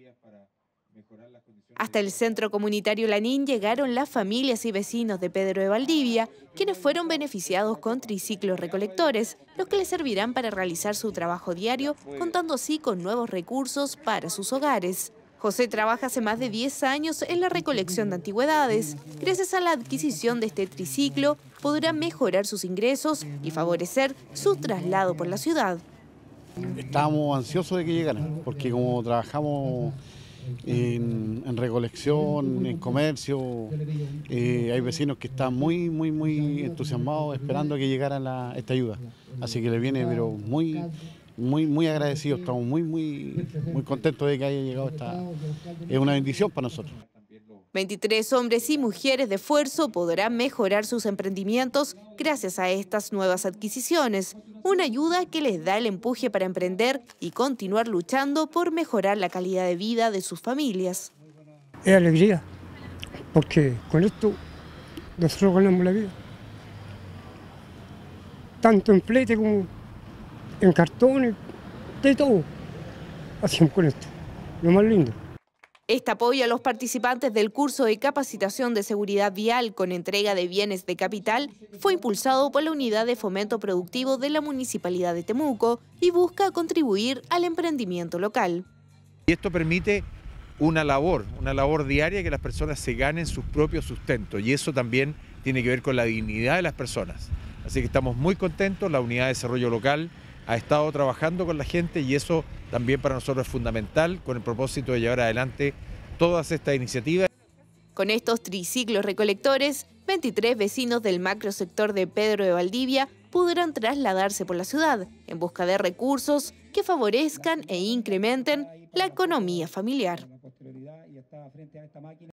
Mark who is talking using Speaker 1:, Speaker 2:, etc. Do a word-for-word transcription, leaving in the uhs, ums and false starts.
Speaker 1: Hasta el centro comunitario Lanín llegaron las familias y vecinos de Pedro de Valdivia, quienes fueron beneficiados con triciclos recolectores, los que les servirán para realizar su trabajo diario, contando así con nuevos recursos para sus hogares. José trabaja hace más de diez años en la recolección de antigüedades. Gracias a la adquisición de este triciclo, podrá mejorar sus ingresos y favorecer su traslado por la ciudad.
Speaker 2: Estábamos ansiosos de que llegaran, porque como trabajamos en, en recolección, en comercio, eh, hay vecinos que están muy, muy, muy entusiasmados esperando a que llegara la, esta ayuda. Así que le viene, pero muy, muy, muy agradecidos, estamos muy, muy, muy contentos de que haya llegado esta. Es una bendición para nosotros.
Speaker 1: veintitrés hombres y mujeres de esfuerzo podrán mejorar sus emprendimientos gracias a estas nuevas adquisiciones, una ayuda que les da el empuje para emprender y continuar luchando por mejorar la calidad de vida de sus familias.
Speaker 3: Es alegría, porque con esto nosotros ganamos la vida, tanto en flete como en cartones, de todo, hacemos con esto, lo más lindo.
Speaker 1: Este apoyo a los participantes del curso de capacitación de seguridad vial con entrega de bienes de capital fue impulsado por la Unidad de Fomento Productivo de la Municipalidad de Temuco y busca contribuir al emprendimiento local.
Speaker 4: Y esto permite una labor, una labor diaria que las personas se ganen sus propios sustentos y eso también tiene que ver con la dignidad de las personas. Así que estamos muy contentos, la Unidad de Desarrollo Local ha estado trabajando con la gente y eso también para nosotros es fundamental con el propósito de llevar adelante todas estas iniciativas.
Speaker 1: Con estos triciclos recolectores, veintitrés vecinos del macrosector de Pedro de Valdivia podrán trasladarse por la ciudad en busca de recursos que favorezcan e incrementen la economía familiar.